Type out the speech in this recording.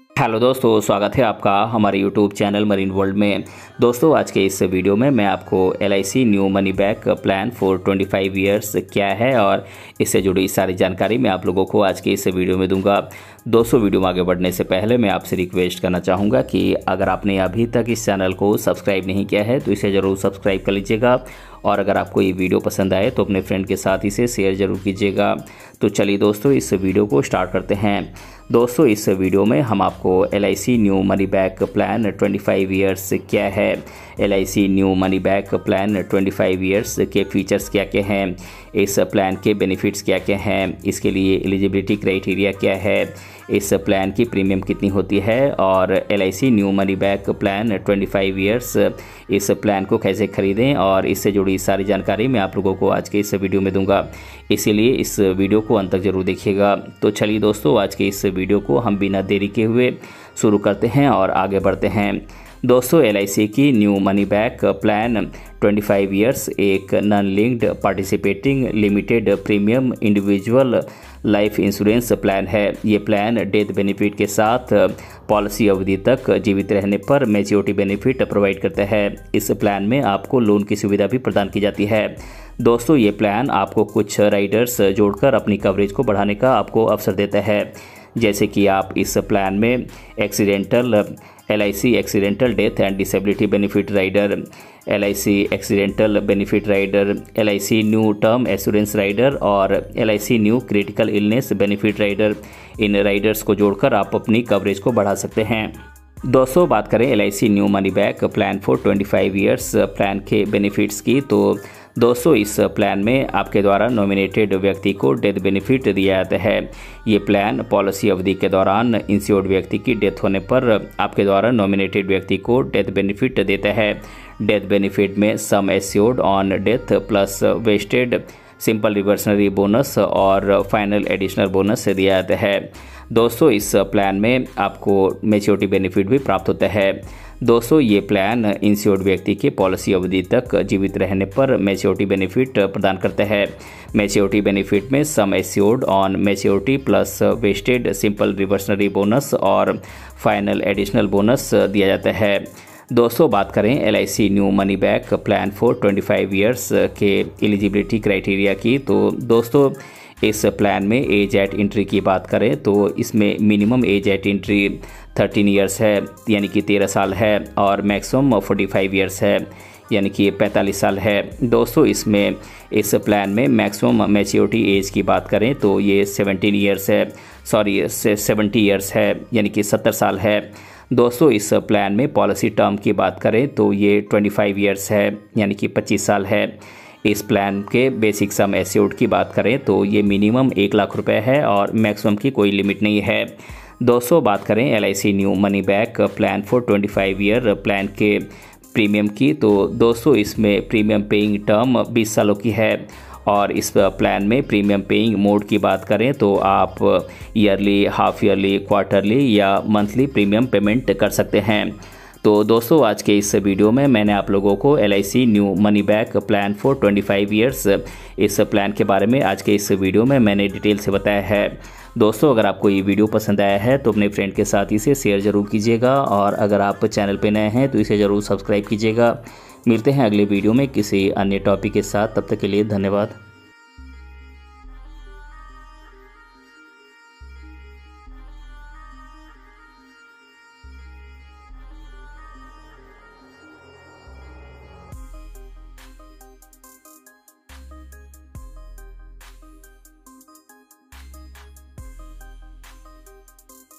Hello दोस्तों, स्वागत है आपका हमारे यूट्यूब चैनल मरीन वर्ल्ड में। दोस्तों, आज के इस वीडियो में मैं आपको LIC new money back plan for 25 years क्या है और इससे जुड़ी सारी जानकारी मैं आप लोगों को आज के इस वीडियो में दूंगा। दोस्तों, वीडियो में आगे बढ़ने से पहले मैं आपसे रिक्वेस्ट करना चाहूँगा कि अगर आपने अभी तक इस चैनल को सब्सक्राइब नहीं किया है तो इसे ज़रूर सब्सक्राइब कर लीजिएगा और अगर आपको ये वीडियो पसंद आए तो अपने फ्रेंड के साथ इसे शेयर ज़रूर कीजिएगा। तो चलिए दोस्तों, इस वीडियो को स्टार्ट करते हैं। दोस्तों, इस वीडियो में हम आपको LIC new money back plan 25 years क्या है, LIC new money back plan 25 years के फीचर्स क्या क्या हैं, इस प्लान के बेनिफिट्स क्या क्या हैं, इसके लिए एलिजिबिलिटी क्राइटेरिया क्या है, इस प्लान की प्रीमियम कितनी होती है और LIC new money back plan 25 years इस प्लान को कैसे खरीदें और इससे जुड़ी सारी जानकारी मैं आप लोगों को आज के इस वीडियो में दूंगा। इसीलिए इस वीडियो को अंत तक जरूर देखिएगा। तो चलिए दोस्तों, आज के इस वीडियो को हम बिना देरी के हुए शुरू करते हैं और आगे बढ़ते हैं। दोस्तों, LIC की new money back plan 25 years एक non linked participating limited premium individual life insurance plan है। ये प्लान डेथ बेनिफिट के साथ पॉलिसी अवधि तक जीवित रहने पर मैच्योरिटी बेनिफिट प्रोवाइड करता है। इस प्लान में आपको लोन की सुविधा भी प्रदान की जाती है। दोस्तों, ये प्लान आपको कुछ राइडर्स जोड़कर अपनी कवरेज को बढ़ाने का आपको अवसर देता है, जैसे कि आप इस प्लान में LIC accidental death and disability benefit rider, LIC accidental benefit rider, LIC new term assurance rider और LIC new critical illness benefit rider, इन राइडर्स को जोड़कर आप अपनी कवरेज को बढ़ा सकते हैं। दोस्तों, बात करें LIC new money back plan for 25 years plan के बेनिफिट्स की, तो दोस्तों इस प्लान में आपके द्वारा नॉमिनेटेड व्यक्ति को डेथ बेनिफिट दिया जाता है। ये प्लान पॉलिसी अवधि के दौरान इंश्योर्ड व्यक्ति की डेथ होने पर आपके द्वारा नॉमिनेटेड व्यक्ति को डेथ बेनिफिट देता है। डेथ बेनिफिट में sum assured on death plus vested simple reversionary bonus और फाइनल एडिशनल बोनस दिया जाता है। दोस्तों, इस प्लान में आपको मैच्योरिटी बेनिफिट भी प्राप्त होता है। दोस्तों, ये प्लान इंश्योर्ड व्यक्ति के पॉलिसी अवधि तक जीवित रहने पर मैच्योरिटी बेनिफिट प्रदान करता है। मैच्योरिटी बेनिफिट में sum assured on maturity plus vested simple reversionary bonus और फाइनल एडिशनल बोनस दिया जाता है। दोस्तों, बात करें LIC new money back plan for 25 years के एलिजिबिलिटी क्राइटेरिया की, तो दोस्तों इस प्लान में एज एट एंट्री की बात करें तो इसमें minimum age at entry 13 years है, यानी कि 13 साल है, और मैक्सिमम 45 ईयर्स है, यानी कि 45 साल है। दोस्तों, इसमें इस प्लान में मैक्सिमम मैच्योरिटी एज की बात करें तो ये 17 ईयर्स है, 70 ईयर्स है, यानी कि 70 साल है। दोस्तों, इस प्लान में पॉलिसी टर्म की बात करें तो ये 25 ईयर्स है, यानी कि 25 साल है। इस प्लान के बेसिक सम एश्योर्ड की बात करें तो ये मिनिमम 1 लाख रुपए है और मैक्सिमम की कोई लिमिट नहीं है। दोस्तों, बात करें LIC new money back plan for 25 year plan के प्रीमियम की, तो दोस्तों इसमें प्रीमियम पेइंग टर्म 20 सालों की है और इस प्लान में प्रीमियम पेइंग मोड की बात करें तो आप ईयरली, हाफ ईयरली, क्वार्टरली या मंथली प्रीमियम पेमेंट कर सकते हैं। तो दोस्तों, आज के इस वीडियो में मैंने आप लोगों को LIC new money back plan for 25 years इस प्लान के बारे में आज के इस वीडियो में मैंने डिटेल से बताया है। दोस्तों, अगर आपको ये वीडियो पसंद आया है तो अपने फ्रेंड के साथ इसे शेयर ज़रूर कीजिएगा और अगर आप चैनल पर नए हैं तो इसे ज़रूर सब्सक्राइब कीजिएगा। मिलते हैं अगले वीडियो में किसी अन्य टॉपिक के साथ, तब तक के लिए धन्यवाद।